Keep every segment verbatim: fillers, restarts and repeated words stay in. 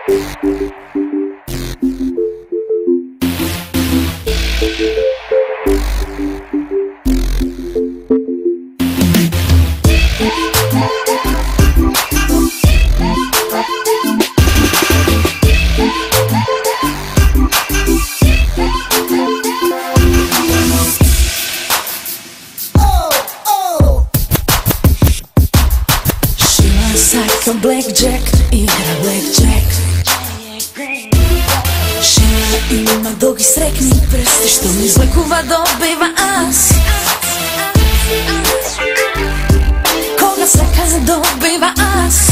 Blackjack, igra blackjack. Šina ima dugi srekni prsti, što mi zlekuva dobiva as. Koga sveka dobiva as.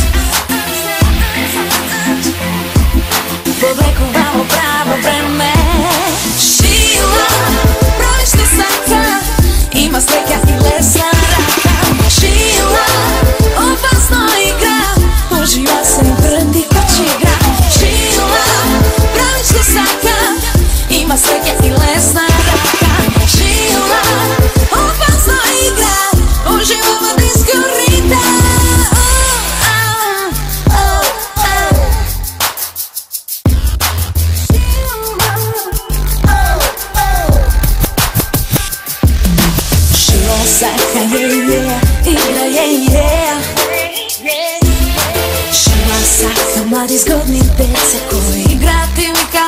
Podlekuvamo pravo vreme. Šila, broji što saka, ima sleka i lesna raka. Šila, opasno igra, uživa se i brdi koč igra. Šila, pravi što saka, ima sveke i lesna raka. Šila, opasno igra, uživa u disco rita. Šila, saka, yeah, yeah, igra, yeah, yeah. Šila, saka, mladi zgodni deca koji igrati mi kao